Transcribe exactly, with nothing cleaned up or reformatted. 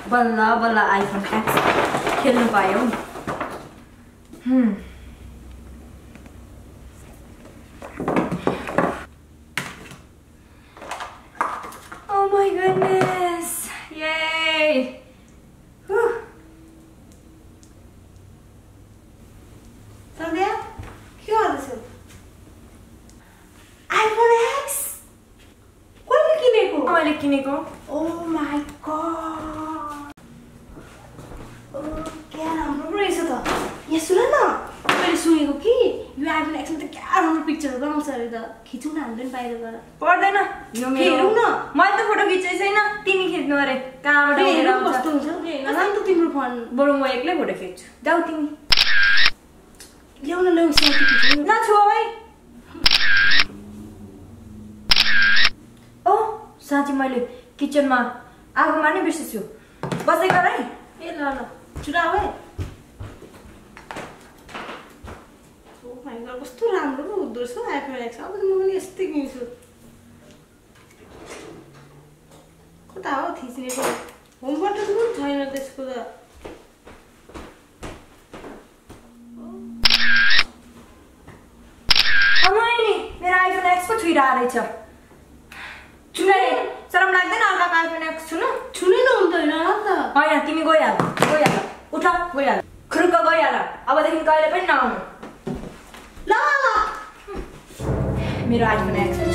बल्ल बल्ल iPhone x खेल्नु पायौ Hmm. Oh my goodness! Yay! Whew. Sandhya, के गर्दैछौ? iPhone X? कहिले किनेको? मैले किनेको. Oh my god! Oh, क्या राम्रो रहेछ त. यहाँ सुन न, मैले सुनेको कि यो iPhone X मा त क्या राम्रो पिक्चरहरू बनाउँछ अरे त. खिचौँ न हामीले पनि बाहिर गएर. पर्दैन. यो मेरो हेरौँ न. मैले त फोटो खिचेकै छैन. तिमी खिच्नु अरे. कहाँबाट हेरौँ कस्तो हुन्छ. कस्तो त तिम्रो फोन. बरु म एक्लै फोटो खिच्छु. जाऊ तिमी. ल्याउन ल्याउ सेल्फी खिचौँ. नछु है. ओ साँच्ची मैले किचनमा आगोमा नै बिर्सेछु. बसै गर है. ए ल ल छिटो आऊ है. ओ माय गॉड कस्तो राम्रो पो हुँदो रहेछ iPhone X. अब त म पनि यस्तै किन्छु. कता हो थिच्नेको? होम बटन पनि छैन त्यसको त. अमाइनी मेरो आइफोन एक्स पो छुइरा रहेछ. छुनै शरम लाग्दैन अर्काको आइफोन एक्स छुनु? छुनै नहुँदैन होला नि त. होइन तिमी गइहाल गइहाल उठ गइहाल खुरुक्क गइहाल. अबदेखि कहिले पनि नआउनु. ल ल मेरो आइफोन एक्स